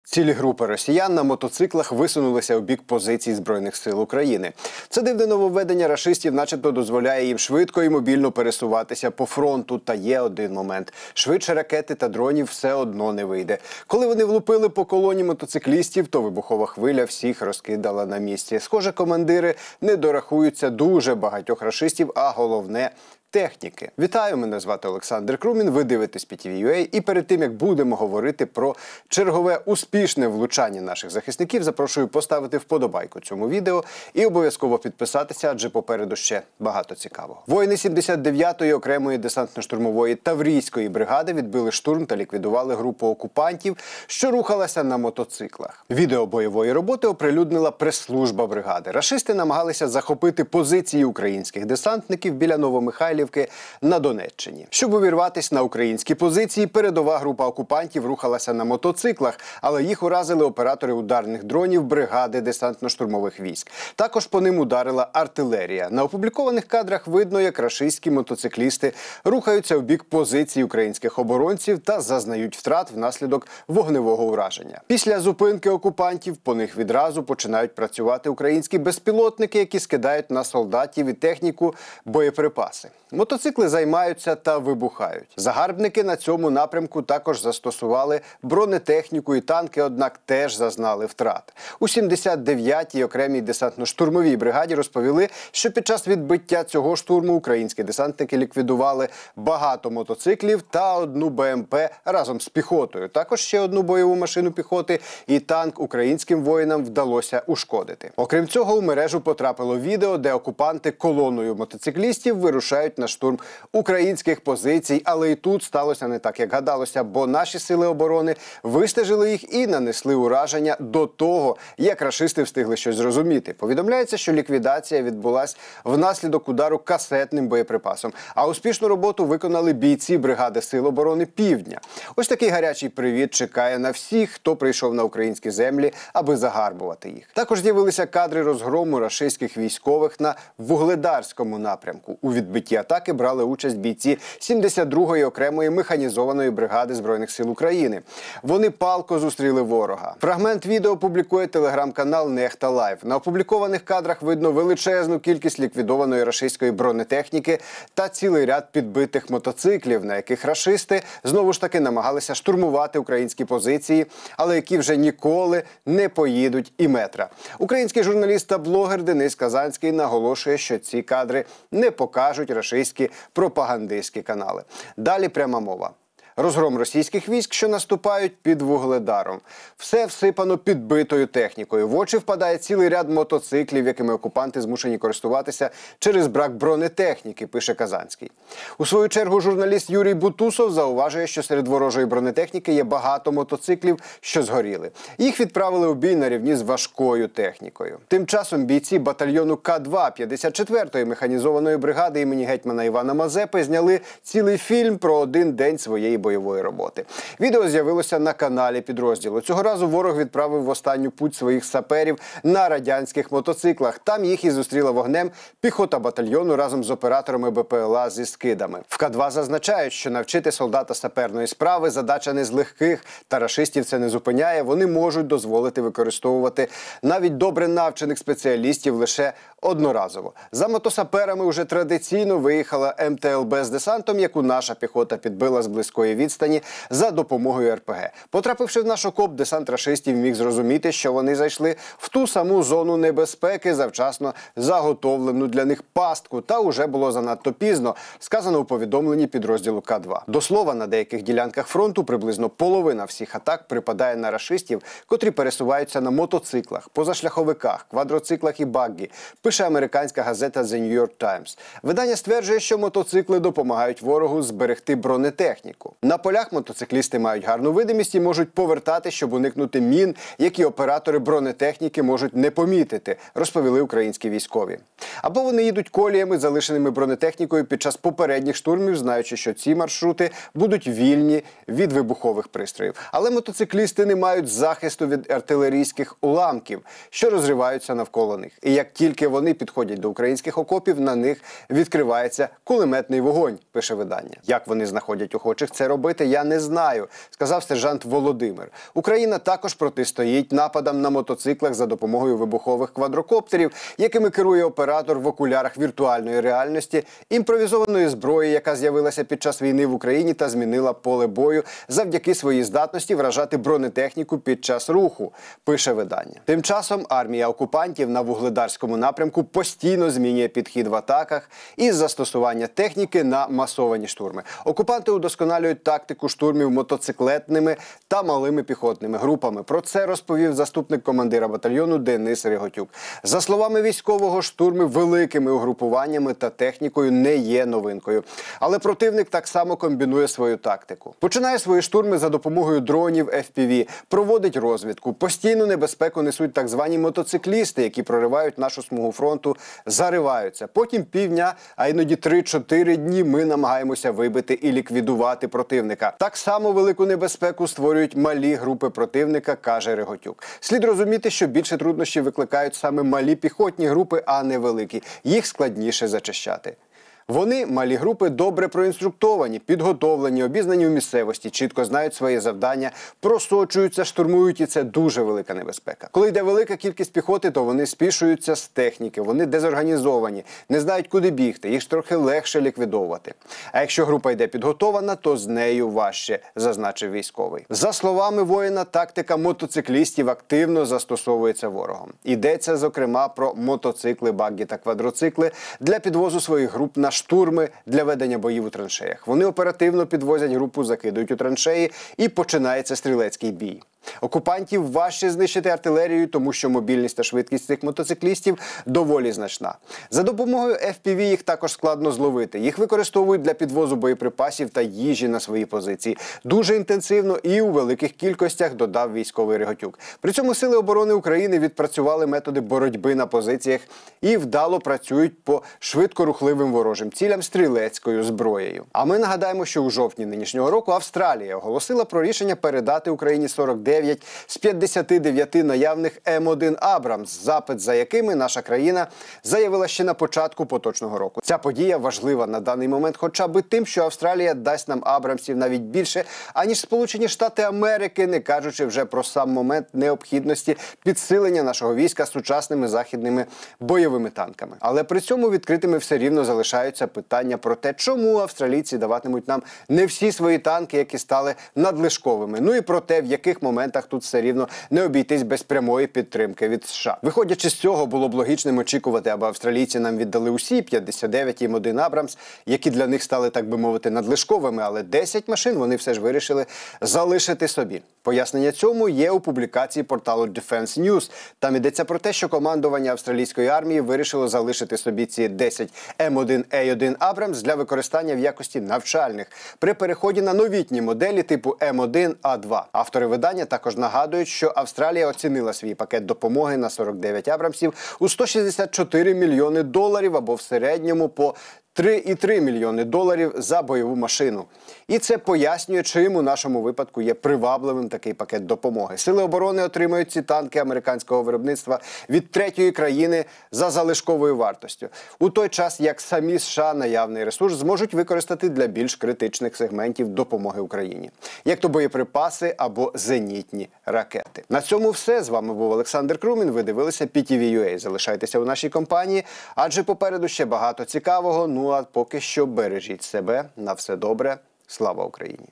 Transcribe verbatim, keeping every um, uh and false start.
Цілі групи росіян на мотоциклах висунулися у бік позицій Збройних сил України. Це дивне нововведення рашистів начебто дозволяє їм швидко і мобільно пересуватися по фронту. Та є один момент. Швидше ракети та дронів все одно не вийде. Коли вони влупили по колоні мотоциклістів, то вибухова хвиля всіх розкидала на місці. Схоже, командири не дорахуються дуже багатьох рашистів, а головне – техніки. Вітаю, мене звати Олександр Крумін, ви дивитесь пі ті ві ю ей, і перед тим, як будемо говорити про чергове успішне влучання наших захисників, запрошую поставити вподобайку цьому відео і обов'язково підписатися, адже попереду ще багато цікавого. Воїни сімдесят дев'ятої окремої десантно-штурмової Таврійської бригади відбили штурм та ліквідували групу окупантів, що рухалася на мотоциклах. Відео бойової роботи оприлюднила прес-служба бригади. Рашисти намагалися захопити позиції українських десантників біля Новомихайлівки на Донеччині. Щоб увірватися на українські позиції, передова група окупантів рухалася на мотоциклах, але їх уразили оператори ударних дронів бригади десантно-штурмових військ. Також по ним ударила артилерія. На опублікованих кадрах видно, як рашистські мотоциклісти рухаються в бік позицій українських оборонців та зазнають втрат внаслідок вогневого ураження. Після зупинки окупантів по них відразу починають працювати українські безпілотники, які скидають на солдатів і техніку боєприпаси. Мотоцикли займаються та вибухають. Загарбники на цьому напрямку також застосували бронетехніку і танки, однак теж зазнали втрат. У сімдесят дев'ятій окремій десантно-штурмовій бригаді розповіли, що під час відбиття цього штурму українські десантники ліквідували багато мотоциклів та одну бе ем пе разом з піхотою. Також ще одну бойову машину піхоти і танк українським воїнам вдалося ушкодити. Окрім цього, у мережу потрапило відео, де окупанти колоною мотоциклістів вирушають на штурм українських позицій, але і тут сталося не так, як гадалося, бо наші сили оборони вистежили їх і нанесли ураження до того, як рашисти встигли щось зрозуміти. Повідомляється, що ліквідація відбулась внаслідок удару касетним боєприпасом, а успішну роботу виконали бійці бригади Сил оборони Півдня. Ось такий гарячий привіт чекає на всіх, хто прийшов на українські землі, аби загарбувати їх. Також з'явилися кадри розгрому рашистських військових на Вугледарському напрямку. У відбитті атаки брали участь бійці сімдесят другої окремої механізованої бригади Збройних сил України. Вони палко зустріли ворога. Фрагмент відео публікує телеграм-канал Нехта Лайв. На опублікованих кадрах видно величезну кількість ліквідованої рашистської бронетехніки та цілий ряд підбитих мотоциклів, на яких рашисти знову ж таки намагалися штурмувати українські позиції, але які вже ніколи не поїдуть і метра. Український журналіст та блогер Денис Казанський наголошує, що ці кадри не покажуть рашистські пропагандистські канали. Далі пряма мова. Розгром російських військ, що наступають під Вугледаром. Все всипано підбитою технікою. В очі впадає цілий ряд мотоциклів, якими окупанти змушені користуватися через брак бронетехніки, пише Казанський. У свою чергу журналіст Юрій Бутусов зауважує, що серед ворожої бронетехніки є багато мотоциклів, що згоріли. Їх відправили у бій на рівні з важкою технікою. Тим часом бійці батальйону К два п'ятдесят четвертої механізованої бригади імені гетьмана Івана Мазепи зняли цілий фільм про один день своєї бойової бойової роботи. Відео з'явилося на каналі підрозділу. Цього разу ворог відправив в останню путь своїх саперів на радянських мотоциклах. Там їх і зустріла вогнем піхота батальйону разом з операторами бе пе ел а зі скидами. В К два зазначають, що навчити солдата саперної справи задача не з легких, та рашистів це не зупиняє. Вони можуть дозволити використовувати навіть добре навчених спеціалістів лише одноразово. За мотосаперами вже традиційно виїхала ем те ел бе з десантом, яку наша піхота підбила з близької відстані за допомогою ер пе ге. Потрапивши в наш окоп, десант рашистів міг зрозуміти, що вони зайшли в ту саму зону небезпеки, завчасно заготовлену для них пастку, та уже було занадто пізно, сказано у повідомленні підрозділу К два. До слова, на деяких ділянках фронту приблизно половина всіх атак припадає на рашистів, котрі пересуваються на мотоциклах, позашляховиках, квадроциклах і баггі, пише американська газета The New York Times. Видання стверджує, що мотоцикли допомагають ворогу зберегти бронетехніку. На полях мотоциклісти мають гарну видимість і можуть повертати, щоб уникнути мін, які оператори бронетехніки можуть не помітити, розповіли українські військові. Або вони їдуть коліями, залишеними бронетехнікою під час попередніх штурмів, знаючи, що ці маршрути будуть вільні від вибухових пристроїв. Але мотоциклісти не мають захисту від артилерійських уламків, що розриваються навколо них. І як тільки вони підходять до українських окопів, на них відкривається кулеметний вогонь, пише видання. Як вони знаходять охочих це робити, я не знаю, сказав сержант Володимир. Україна також протистоїть нападам на мотоциклах за допомогою вибухових квадрокоптерів, якими керує оператор в окулярах віртуальної реальності, імпровізованої зброї, яка з'явилася під час війни в Україні та змінила поле бою завдяки своїй здатності вражати бронетехніку під час руху, пише видання. Тим часом армія окупантів на Вугледарському напрямку постійно змінює підхід в атаках із застосування техніки на масовані штурми. Окупанти удосконалюють тактику штурмів мотоциклетними та малими піхотними групами. Про це розповів заступник командира батальйону Денис Реготюк. За словами військового, штурми великими угрупуваннями та технікою не є новинкою. Але противник так само комбінує свою тактику. Починає свої штурми за допомогою дронів еф пі ві, проводить розвідку. Постійну небезпеку несуть так звані мотоциклісти, які проривають нашу смугу фронту, зариваються. Потім півдня, а іноді три-чотири дні ми намагаємося вибити і ліквідувати противника. Так само велику небезпеку створюють малі групи противника, каже Реготюк. Слід розуміти, що більше труднощів викликають саме малі піхотні групи, а не великі. Їх складніше зачищати. Вони, малі групи, добре проінструктовані, підготовлені, обізнані у місцевості, чітко знають свої завдання, просочуються, штурмують, і це дуже велика небезпека. Коли йде велика кількість піхоти, то вони спішуються з техніки, вони дезорганізовані, не знають, куди бігти, їх трохи легше ліквідовувати. А якщо група йде підготована, то з нею важче, зазначив військовий. За словами воїна, тактика мотоциклістів активно застосовується ворогом. Йдеться, зокрема, про мотоцикли, баггі та квадроцикли для підвозу своїх груп на штурми для ведення боїв у траншеях. Вони оперативно підвозять групу, закидують у траншеї і починається стрілецький бій. Окупантів важче знищити артилерією, тому що мобільність та швидкість цих мотоциклістів доволі значна. За допомогою еф пі ві їх також складно зловити. Їх використовують для підвозу боєприпасів та їжі на свої позиції. Дуже інтенсивно і у великих кількостях, додав військовий Реготюк. При цьому Сили оборони України відпрацювали методи боротьби на позиціях і вдало працюють по швидкорухливим ворожим цілям стрілецькою зброєю. А ми нагадаємо, що у жовтні нинішнього року Австралія оголосила про рішення передати Україні сорок дев'ять з п'ятдесяти дев'яти наявних ем один «Абрамс», запит за якими наша країна заявила ще на початку поточного року. Ця подія важлива на даний момент хоча б тим, що Австралія дасть нам «Абрамсів» навіть більше, аніж Сполучені Штати Америки, не кажучи вже про сам момент необхідності підсилення нашого війська сучасними західними бойовими танками. Але при цьому відкритими все рівно залишаються питання про те, чому австралійці даватимуть нам не всі свої танки, які стали надлишковими. Ну і про те, в яких моментах тут все рівно не обійтись без прямої підтримки від США. Виходячи з цього, було б логічним очікувати, аби австралійці нам віддали усі п'ятдесят дев'ять ем один «Абрамс», які для них стали, так би мовити, надлишковими, але десять машин вони все ж вирішили залишити собі. Пояснення цьому є у публікації порталу Defense News. Там йдеться про те, що командування австралійської армії вирішило залишити собі ці десять ем один а один «Абрамс» для використання в якості навчальних при переході на новітні моделі типу ем один а два. Автори видання також нагадують, що Австралія оцінила свій пакет допомоги на сорок дев'ять «Абрамсів» у сто шістдесят чотири мільйони доларів або в середньому по три і три мільйони доларів за бойову машину. І це пояснює, чим у нашому випадку є привабливим такий пакет допомоги. Сили оборони отримають ці танки американського виробництва від третьої країни за залишковою вартостю. У той час, як самі США наявний ресурс зможуть використати для більш критичних сегментів допомоги Україні. Як то боєприпаси або зенітні ракети. На цьому все. З вами був Олександр Крумін. Ви дивилися пі ті ві точка ю а. Залишайтеся у нашій компанії, адже попереду ще багато цікавого. Ну а поки що бережіть себе. На все добре. Слава Україні!